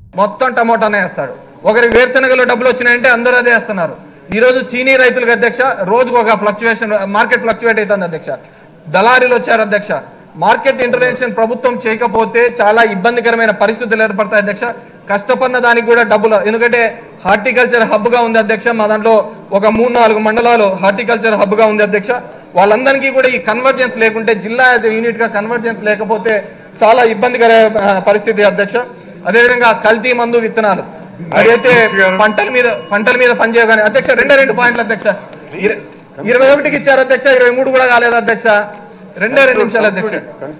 మొత్తం టమోటానే వేస్తాడు. ఒకరికి వేరుశనగలో డబ్బులు వచ్చినాయంటే అందరూ అదే వేస్తున్నారు. ఈ రోజు చీనీ రైతులకు అధ్యక్ష రోజుకు ఒక ఫ్లక్చువేషన్, మార్కెట్ ఫ్లక్చువేట్ అవుతుంది అధ్యక్ష. దళారీలు వచ్చారు అధ్యక్ష. మార్కెట్ ఇంటర్వెన్షన్ ప్రభుత్వం చేయకపోతే చాలా ఇబ్బందికరమైన పరిస్థితులు ఏర్పడతాయి అధ్యక్ష. కష్టపడిన దానికి కూడా డబ్బులు, ఎందుకంటే హార్టికల్చర్ హబ్ గా ఉంది అధ్యక్ష. మా దాంట్లో ఒక 3-4 మండలాలు హార్టికల్చర్ హబ్ గా ఉంది అధ్యక్ష. వాళ్ళందరికీ కూడా ఈ కన్వర్జెన్స్ లేకుంటే, జిల్లా యాజ్ యూనిట్ గా కన్వర్జెన్స్ లేకపోతే చాలా ఇబ్బందికర పరిస్థితి అధ్యక్ష. అదేవిధంగా కల్తీ మందు విత్తనాలు, అదైతే పంటల మీద పనిచేయగానే అధ్యక్ష 2 పాయింట్లు అధ్యక్ష. 21కి ఇచ్చారు అధ్యక్ష, 23 కూడా కాలేదు అధ్యక్ష. 2 నిమిషాలు అధ్యక్ష.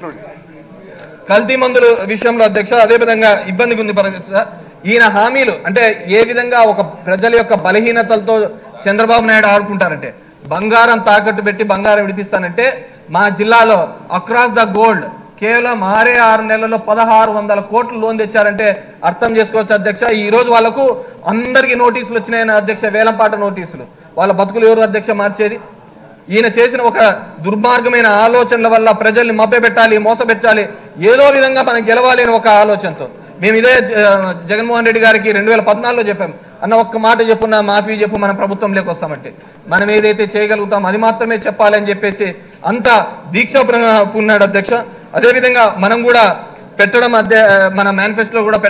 కల్తీ మందుల విషయంలో అధ్యక్ష అదేవిధంగా ఇబ్బందిగా ఉంది పరిస్థితి. ఈయన హామీలు అంటే ఏ విధంగా ఒక ప్రజల యొక్క బలహీనతలతో చంద్రబాబు నాయుడు ఆడుకుంటారంటే, బంగారం తాకట్టు పెట్టి బంగారం విడిపిస్తానంటే మా జిల్లాలో అక్రాస్ ద గోల్డ్ కేవలం 6 నెలల్లో 1600 కోట్లు లోన్ తెచ్చారంటే అర్థం చేసుకోవచ్చు అధ్యక్ష. ఈ రోజు వాళ్లకు అందరికీ నోటీసులు వచ్చినాయన్న అధ్యక్ష, వేలంపాట నోటీసులు. వాళ్ళ బతుకులు ఎవరు అధ్యక్ష మార్చేది? ఈయన చేసిన ఒక దుర్మార్గమైన ఆలోచనల వల్ల ప్రజల్ని మభ్యపెట్టాలి, మోసపెట్టాలి, ఏదో విధంగా మనం గెలవాలి అని ఒక ఆలోచనతో మేము ఇదే జగన్మోహన్ రెడ్డి గారికి 2014లో చెప్పాం, అన్న ఒక్క మాట చెప్పున్నా మాఫీ చెప్పు, మన ప్రభుత్వంలోకి వస్తామంటే మనం ఏదైతే చేయగలుగుతాం అది మాత్రమే చెప్పాలి అని చెప్పేసి అంత దీక్ష పూన్నాడు అధ్యక్ష. అదేవిధంగా మనం కూడా పెట్టడం మన మేనిఫెస్టోలో కూడా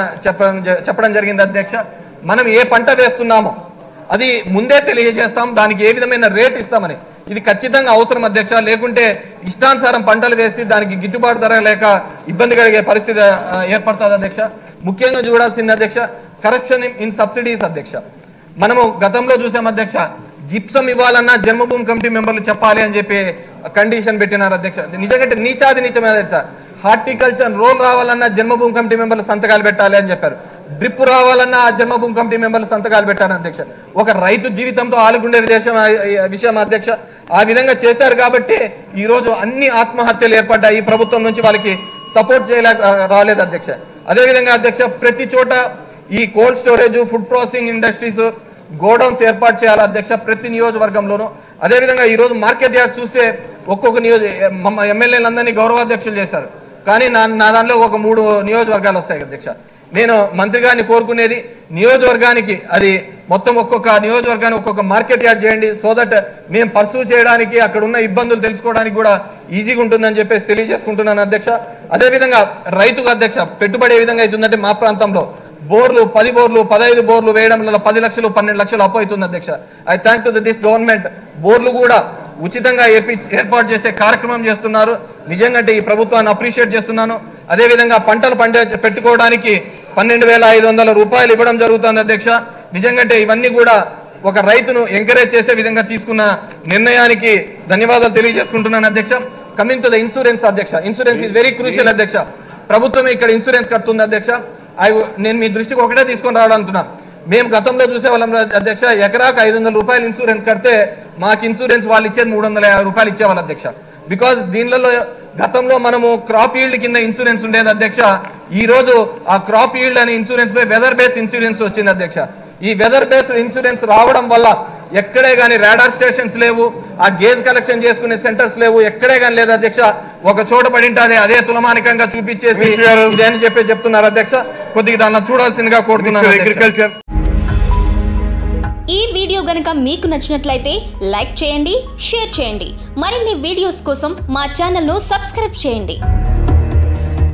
చెప్పడం జరిగింది అధ్యక్ష. మనం ఏ పంట వేస్తున్నామో అది ముందే తెలియజేస్తాం, దానికి ఏ విధమైన రేట్ ఇస్తామని. ఇది ఖచ్చితంగా అవసరం అధ్యక్ష. లేకుంటే ఇష్టానుసారం పంటలు వేసి దానికి గిట్టుబాటు ధర లేక ఇబ్బంది కలిగే పరిస్థితి ఏర్పడుతుంది అధ్యక్ష. ముఖ్యంగా చూడాల్సింది అధ్యక్ష కరప్షన్ ఇన్ సబ్సిడీస్ అధ్యక్ష. మనము గతంలో చూసాం అధ్యక్ష, జిప్సం ఇవ్వాలన్నా జన్మభూమి కమిటీ మెంబర్లు చెప్పాలి అని చెప్పి కండిషన్ పెట్టినారు అధ్యక్ష. నిజంగా నీచాది నీచమే అధ్యక్ష. హార్టికల్చర్ రోల్ రావాలన్నా జన్మభూమి కమిటీ మెంబర్లు సంతకాలు పెట్టాలి అని చెప్పారు. డ్రిప్ రావాలన్నా ఆ జన్మభూమి కమిటీ మెంబర్లు సంతకాలు పెట్టారు అధ్యక్ష. ఒక రైతు జీవితంతో ఆలుగుండే విషయం అధ్యక్ష. ఆ విధంగా చేశారు కాబట్టి ఈ రోజు అన్ని ఆత్మహత్యలు ఏర్పడ్డాయి. ప్రభుత్వం నుంచి వాళ్ళకి సపోర్ట్ రాలేదు అధ్యక్ష. అదేవిధంగా అధ్యక్ష ప్రతి చోట ఈ cold storage, food processing industries, godowns ఏర్పాటు చేయాలి అధ్యక్ష ప్రతి నియోజకవర్గంలోనూ. అదేవిధంగా ఈ రోజు మార్కెట్ యార్డ్ చూస్తే ఒక్కొక్క ఎమ్మెల్యేలందరినీ గౌరవాధ్యక్షులు చేశారు, కానీ నా దాంట్లో ఒక 3 నియోజకవర్గాలు వస్తాయి అధ్యక్ష. నేను మంత్రి గారిని కోరుకునేది నియోజకవర్గానికి అది మొత్తం ఒక్కొక్క నియోజకవర్గానికి ఒక్కొక్క మార్కెట్ యార్డ్ చేయండి, సో దట్ మేము పర్సూ చేయడానికి అక్కడ ఉన్న ఇబ్బందులు తెలుసుకోవడానికి కూడా ఈజీగా ఉంటుందని చెప్పేసి తెలియజేసుకుంటున్నాను అధ్యక్ష. అదేవిధంగా రైతుకు అధ్యక్ష పెట్టుబడి ఏ విధంగా అవుతుందంటే మా ప్రాంతంలో బోర్లు 10 బోర్లు 15 బోర్లు వేయడం వల్ల 10 లక్షలు 12 లక్షలు అప్పు అవుతుంది అధ్యక్ష. I thank to this government. బోర్లు కూడా ఉచితంగా ఏర్పాటు చేసే కార్యక్రమం చేస్తున్నారు. నిజంగా ఈ ప్రభుత్వాన్ని అప్రిషియేట్ చేస్తున్నాను. అదేవిధంగా పంటలు పెట్టుకోవడానికి 12,500 రూపాయలు ఇవ్వడం జరుగుతుంది అధ్యక్ష. నిజంగా ఇవన్నీ కూడా ఒక రైతును ఎంకరేజ్ చేసే విధంగా తీసుకున్న నిర్ణయానికి ధన్యవాదాలు తెలియజేసుకుంటున్నాను అధ్యక్ష. కమింగ్ టు ద ఇన్సూరెన్స్ అధ్యక్ష, ఇన్సూరెన్స్ ఈజ్ వెరీ క్రూషియల్ అధ్యక్ష. ప్రభుత్వం ఇక్కడ ఇన్సూరెన్స్ కడుతుంది అధ్యక్ష. నేను మీ దృష్టికి ఒకటే తీసుకొని రావడంటున్నా. మేము గతంలో చూసేవాళ్ళం అధ్యక్ష, ఎకరాకు 500 రూపాయలు ఇన్సూరెన్స్ కడితే మాకు ఇన్సూరెన్స్ వాళ్ళు ఇచ్చేది 350 రూపాయలు ఇచ్చేవాళ్ళు అధ్యక్ష. బికాజ్ దీనిలో గతంలో మనము క్రాప్ ఈల్డ్ కింద ఇన్సూరెన్స్ ఉండేది అధ్యక్ష. ఈ రోజు ఆ క్రాప్ ఈల్డ్ అనే ఇన్సూరెన్స్ పై వెదర్ బేస్డ్ ఇన్సూరెన్స్ వచ్చింది అధ్యక్ష. ఈ వెదర్ బేస్డ్ ఇన్సూరెన్స్ రావడం వల్ల ఎక్కడే కానీ రాడార్ స్టేషన్స్ లేవు, ఆ గేజ్ కలెక్షన్ చేసుకునే సెంటర్స్ లేవు, ఎక్కడే కానీ లేదు అధ్యక్ష. ఒక చోట పడింటే అదే తులమానికంగా చూపించేసి ఇదేని చెప్తున్నారు అధ్యక్ష. కొద్దిగా దాన్ని చూడాల్సిందిగా కోరుతున్నాను. అగ్రికల్చర్ ఈ వీడియో గనుక మీకు నచ్చినట్లయితే లైక్ చేయండి, షేర్ చేయండి. మరిన్ని వీడియోస్ కోసం మా ఛానల్ను సబ్స్క్రైబ్ చేయండి.